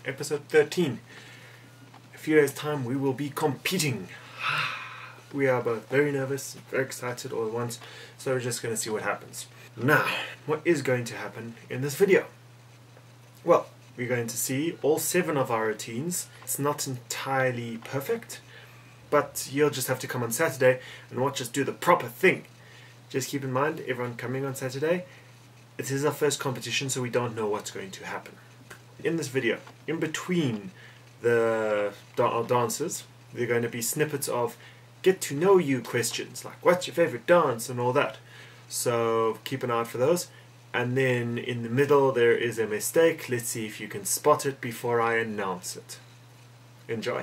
episode 13. A few days' time we will be competing. We are both very nervous, very excited all at once, so we're just going to see what happens. Now, what is going to happen in this video? Well, we're going to see all 7 of our routines. It's not entirely perfect, but you'll just have to come on Saturday and watch us do the proper thing. Just keep in mind, everyone coming on Saturday, it is our first competition, so we don't know what's going to happen. In this video, in between the dances, there are going to be snippets of get to know you questions, like what's your favorite dance and all that. So keep an eye out for those. And then in the middle there is a mistake. Let's see if you can spot it before I announce it. Enjoy.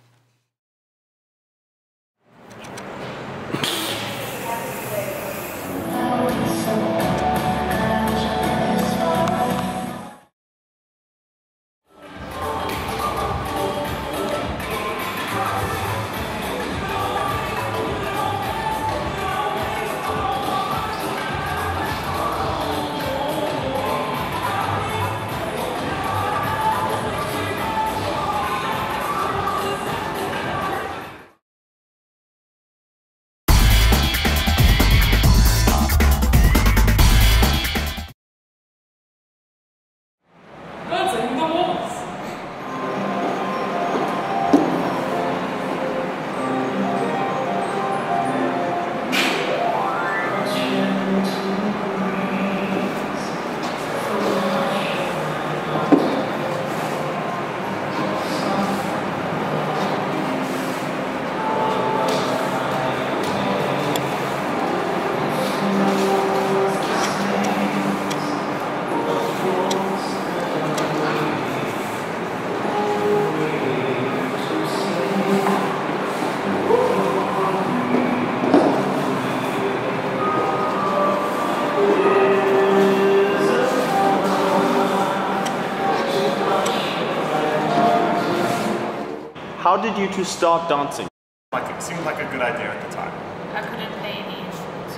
How did you two start dancing? It seemed like a good idea at the time. I couldn't play any instruments.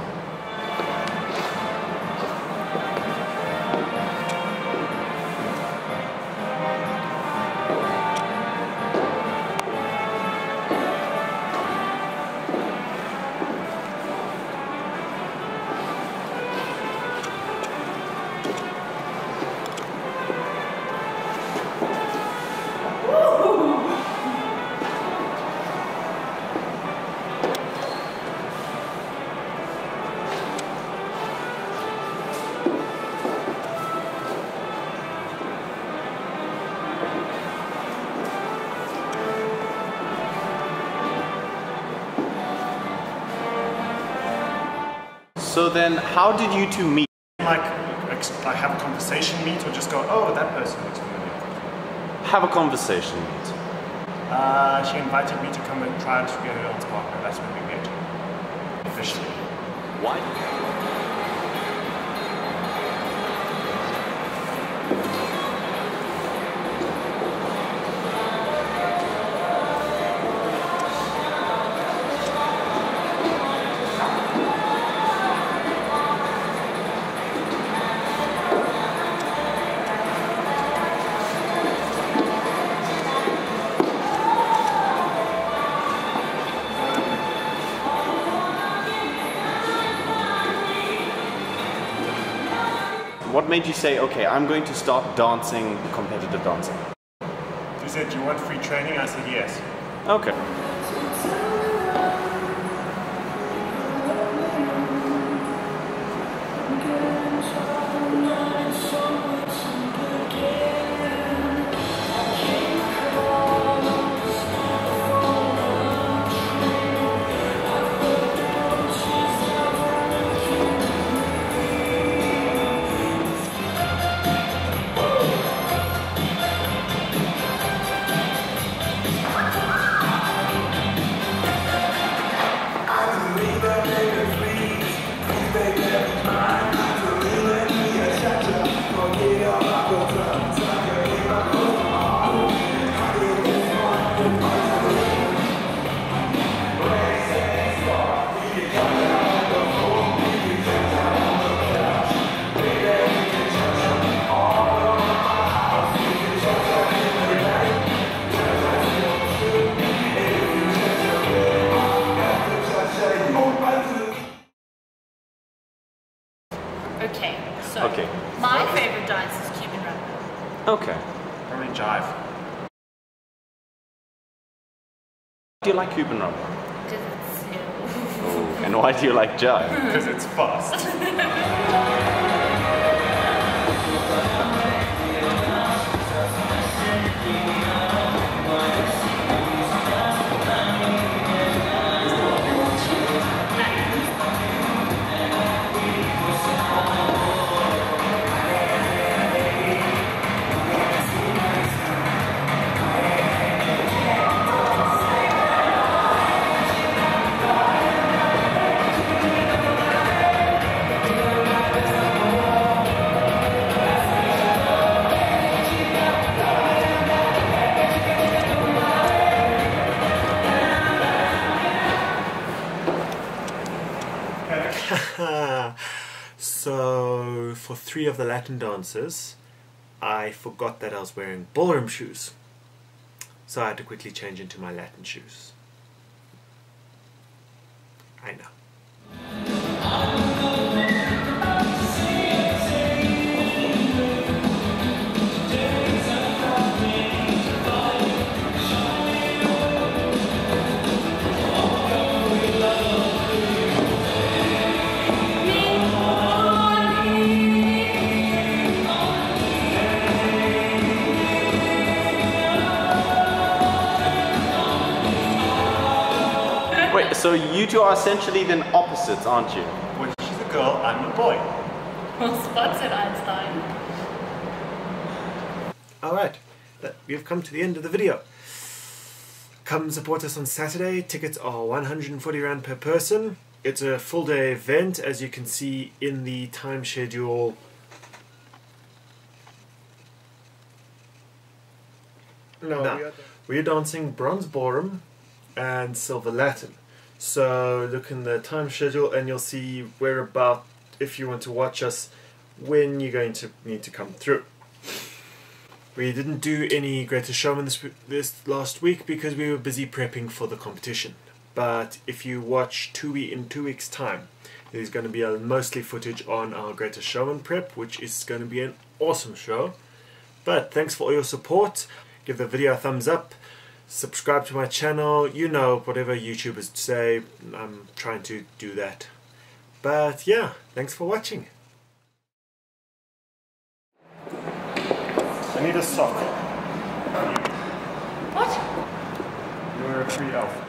So then, how did you two meet? Like have a conversation meet, or just go, oh, that person looks familiar. Have a conversation meet. She invited me to come and try to get her dance partner. That's when we met. Officially. What? What made you say, okay, I'm going to start dancing, competitive dancing? She said, do you want free training? I said, yes. Okay. Do you like Cuban rum? Because it's new. Oh, and why do you like Jive? Because it's fast. So, for 3 of the Latin dances, I forgot that I was wearing ballroom shoes. So I had to quickly change into my Latin shoes. I know. Wait, so you two are essentially then opposites, aren't you? Well, she's a girl, I'm a boy. Well, Spot said Einstein. Alright, we've come to the end of the video. Come support us on Saturday. Tickets are 140 Rand per person. It's a full day event, as you can see in the time schedule. No, we're dancing Bronze Ballroom and Silver Latin. So look in the time schedule and you'll see where about, if you want to watch us, when you're going to need to come through. We didn't do any Greatest Showman this last week because we were busy prepping for the competition. But if you watch in 2 weeks' time, there's going to be mostly footage on our Greatest Showman prep, which is going to be an awesome show. But thanks for all your support. Give the video a thumbs up. Subscribe to my channel. You know, whatever YouTubers say, I'm trying to do that. But yeah, thanks for watching. I need a sock. What? You're a free elf.